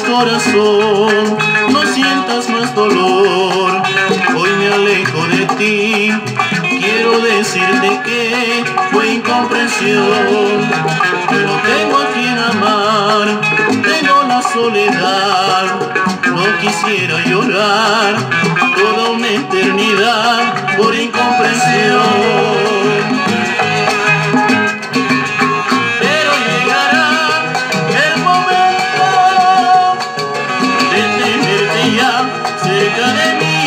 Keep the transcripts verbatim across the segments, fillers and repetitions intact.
corazón, no sientas más dolor. Hoy me alejo de ti, quiero decirte que fue incomprensión. Pero tengo a quien amar, tengo la soledad. No quisiera llorar toda una eternidad por incomprensión. Cerca de mí,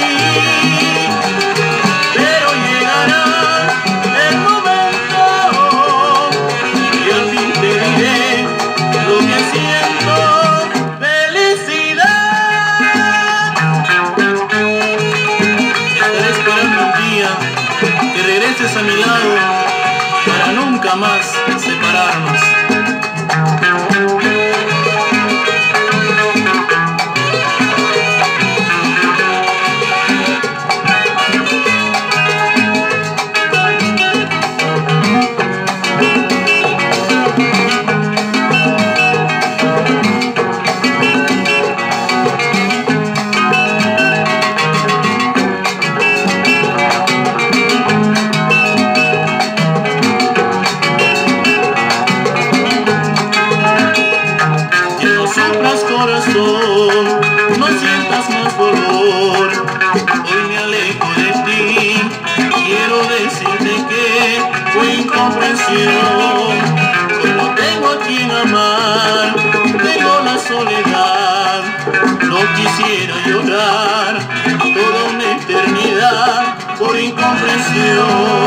pero llegará el momento y al fin te diré lo que siento, felicidad. Estaré esperando un día que regreses a mi lado para nunca más separarnos. Corazón, no sientas más dolor. Hoy me alejo de ti, quiero decirte que fue incomprensión. Hoy no tengo a quien amar, tengo la soledad. No quisiera llorar toda una eternidad por incomprensión.